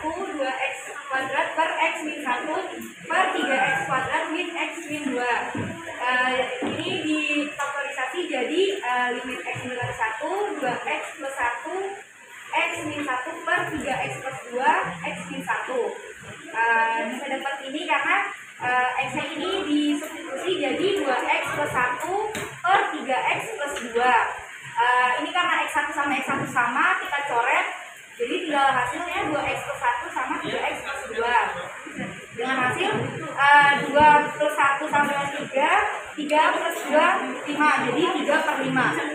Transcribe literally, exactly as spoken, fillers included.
satu, dua x kuadrat per x min satu per tiga x kuadrat min x min dua. Uh, ini difaktorisasi jadi uh, limit x min satu, dua x plus satu, x min satu per tiga x plus dua, x min satu. Uh, bisa dapat ini karena uh, x ini disubstitusi jadi dua x plus satu per tiga x plus dua. Uh, ini karena x satu sama x satu sama, kita coret. Jadi tinggal hasilnya dua x plus satu sama tiga x plus dua. Dengan hasil uh, dua plus satu sama tiga, tiga plus dua, lima. Jadi tiga per lima.